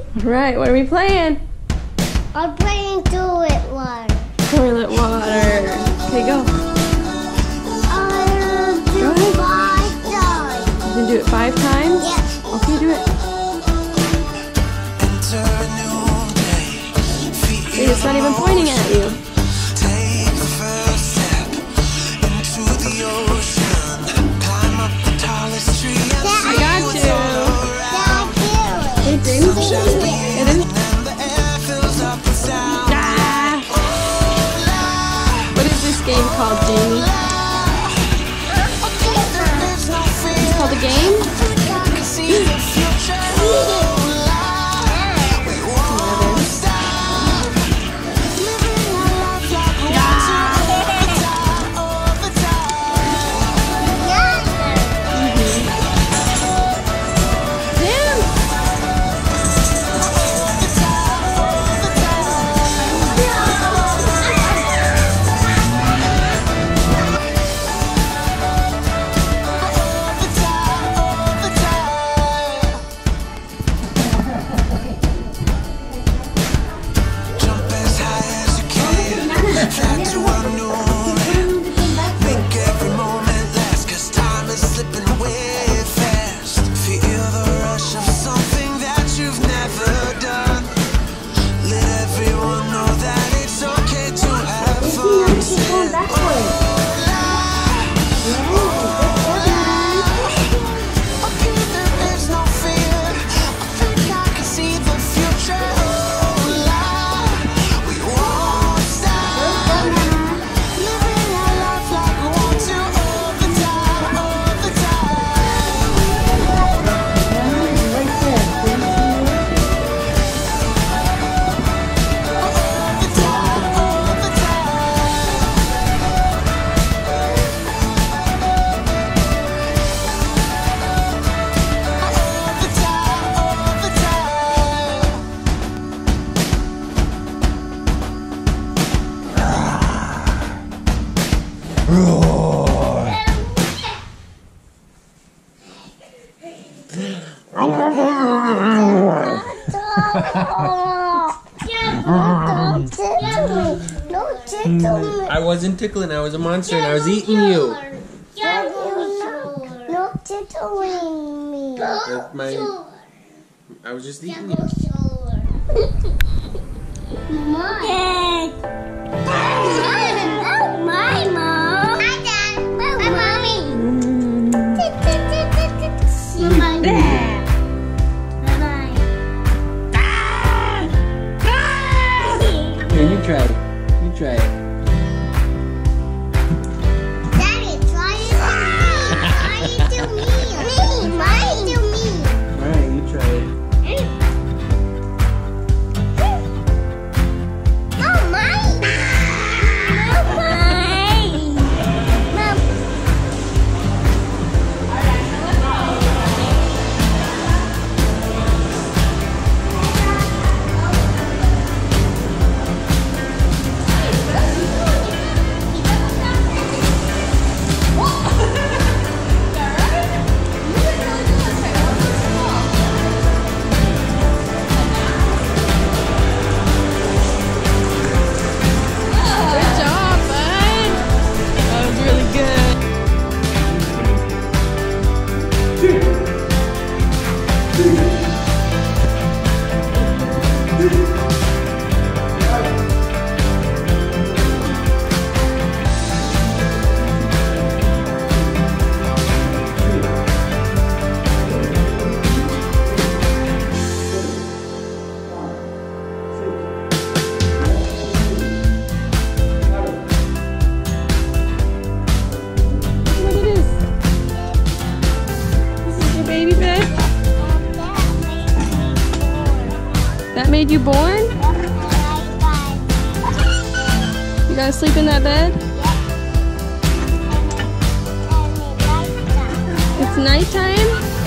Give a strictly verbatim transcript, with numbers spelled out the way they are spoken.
Right, what are we playing? I'm playing toilet water. Toilet water. Okay, go. I'll do Go ahead. five times. You can do it five times? Yes. Okay, do it. See, it's not even pointing at you. I got you. It didn't. It didn't. Ah. What is this game called, Jamie? It's called a game? I wasn't tickling, I was a monster and I was eating you. No tickling me. With my, I was just eating you. Mine. My mom. Hi, Dad. My mommy. Here, you try it. You try it. Daddy, try it to me. Try it to me. Me. Mine to me. Alright, you try it. Oh, mine. Oh, mine. Mom. Good job, bud. That was really good. Look at this. This is your baby bed? That made you born? You gotta sleep in that bed? It's nighttime?